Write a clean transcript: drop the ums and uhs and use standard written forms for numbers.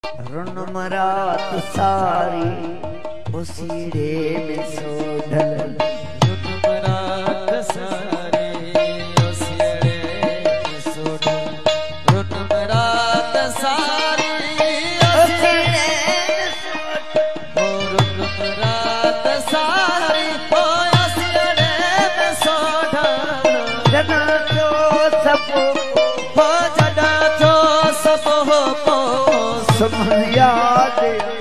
run मरात सारी उसीड़े में Sodal run मरात सारी उसीड़े में सोढल रुन मरात सारी उसीड़े में सोढल रुन मरात सारी उसीड़े में सोढल जना जो सब हो जना जो सब हो समझ याद